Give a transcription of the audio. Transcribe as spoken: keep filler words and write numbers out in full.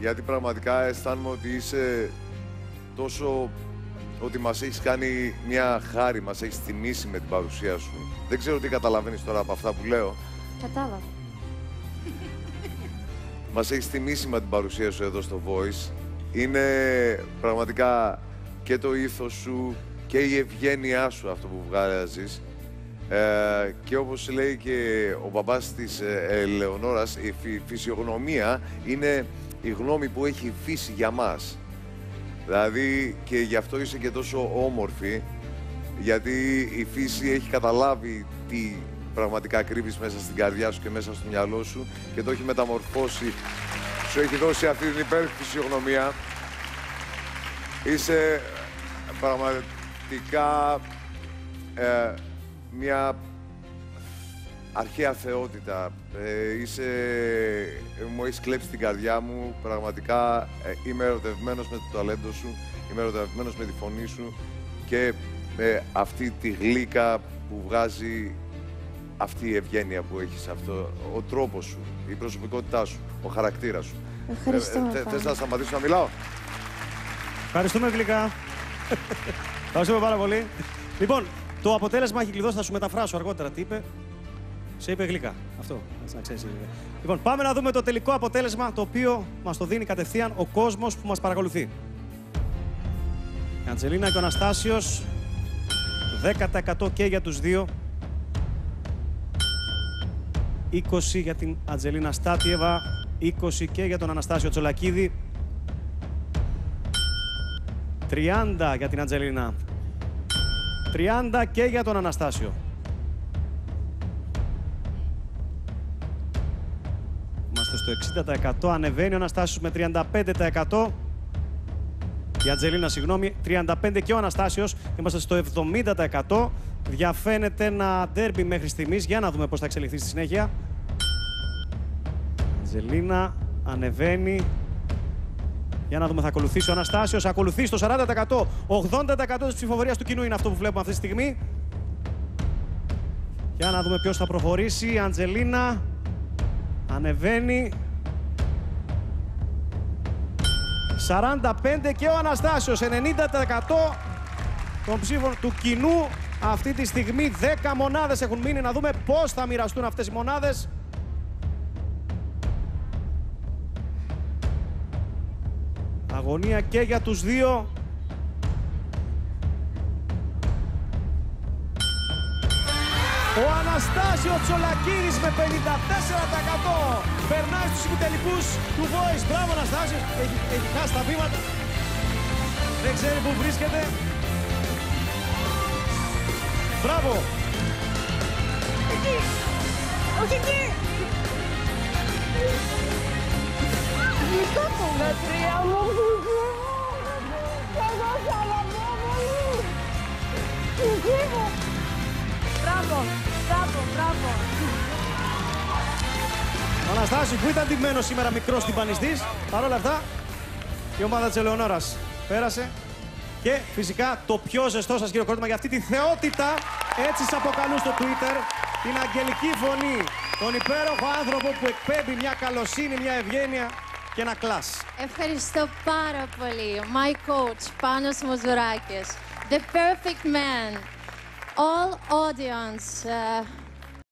γιατί πραγματικά αισθάνομαι ότι είσαι τόσο... ότι μας έχεις κάνει μια χάρη, μας έχεις τιμήσει με την παρουσία σου. Δεν ξέρω τι καταλαβαίνεις τώρα από αυτά που λέω. Κατάλαβα. Μας έχεις τιμήσει με την παρουσία σου εδώ στο Voice. Είναι πραγματικά και το ήθος σου και η ευγένειά σου αυτό που βγάζεις. Ε, και όπως λέει και ο μπαμπάς της ε, Ελεονόρας, η φυ, φυσιογνωμία είναι η γνώμη που έχει η φύση για μας. Δηλαδή και γι' αυτό είσαι και τόσο όμορφη, γιατί η φύση έχει καταλάβει τι πραγματικά κρύβεις μέσα στην καρδιά σου και μέσα στο μυαλό σου και το έχει μεταμορφώσει, σου έχει δώσει αυτή την υπέροχη φυσιογνωμία. Είσαι πραγματικά ε, μια αρχαία θεότητα. Ε, είσαι, μου έχεις κλέψει την καρδιά μου. Πραγματικά ε, είμαι ερωτευμένος με το ταλέντο σου, είμαι ερωτευμένος με τη φωνή σου και με αυτή τη γλύκα που βγάζει αυτή η ευγένεια που έχεις, αυτό, ο τρόπος σου, η προσωπικότητά σου, ο χαρακτήρας σου. Ευχαριστώ. Ε, ε, θες να σταματήσω να μιλάω? Ευχαριστούμε γλυκά. Ευχαριστούμε πάρα πολύ. Λοιπόν, το αποτέλεσμα έχει κλειδώσει, θα σου μεταφράσω αργότερα τι είπε. Σε είπε γλυκά. Αυτό, να ξέρεις. Λοιπόν, πάμε να δούμε το τελικό αποτέλεσμα, το οποίο μας το δίνει κατευθείαν ο κόσμος που μας παρακολουθεί. Η Αντζελίνα και ο Αναστάσιος, δέκα τοις εκατό και για τους δύο. είκοσι για την Αντζελίνα Στάτιεβα, είκοσι και για τον Αναστάσιο Τσολακίδη. τριάντα για την Αντζελίνα. τριάντα και για τον Αναστάσιο. Είμαστε στο εξήντα τοις εκατό, ανεβαίνει ο Αναστάσιος με τριάντα πέντε τοις εκατό. Η Αντζελίνα, συγγνώμη, τριάντα πέντε και ο Αναστάσιος. Είμαστε στο εβδομήντα τοις εκατό. Διαφαίνεται ένα ντέρμπι μέχρι στιγμής. Για να δούμε πώς θα εξελιχθεί στη συνέχεια. Αντζελίνα ανεβαίνει. Για να δούμε, θα ακολουθήσει ο Αναστάσιος. Ακολουθεί στο σαράντα τοις εκατό. ογδόντα τοις εκατό της ψηφοφορίας του κοινού είναι αυτό που βλέπουμε αυτή τη στιγμή. Για να δούμε ποιος θα προχωρήσει. Η Αντζελίνα ανεβαίνει. σαράντα πέντε και ο Αναστάσιος. ενενήντα τοις εκατό των ψήφων του κοινού. Αυτή τη στιγμή δέκα μονάδες έχουν μείνει. Να δούμε πώς θα μοιραστούν αυτές οι μονάδες. Αγωνία και για τους δύο. Ο Αναστάσιος Τσολακίδης με πενήντα τέσσερα τοις εκατό περνάει στους ημιτελικούς του Voice. Μπράβο Αναστάσιος, έχει, έχει χάσει τα βήματα. Δεν ξέρει πού βρίσκεται. Μπράβο. Εκεί. Όχι εκεί. Δικό μου μετρία μου. Εγώ θα λαμβάνω πολύ. Δική μου. Μπράβο, μπράβο, μπράβο. Ο Αναστάσιος που ήταν ντυμένος σήμερα μικρός τυμπανιστής, παρόλα αυτά η ομάδα της Ελεονόρας πέρασε. Και φυσικά το πιο ζεστό σας χειροκρότημα για αυτή τη θεότητα, έτσι σας αποκαλούν στο Twitter, την αγγελική φωνή, τον υπέροχο άνθρωπο που εκπέμπει μια καλοσύνη, μια ευγένεια και ένα κλάς. Ευχαριστώ πάρα πολύ. My coach, Πάνος Μοζουράκης. The perfect man. All audience. Uh...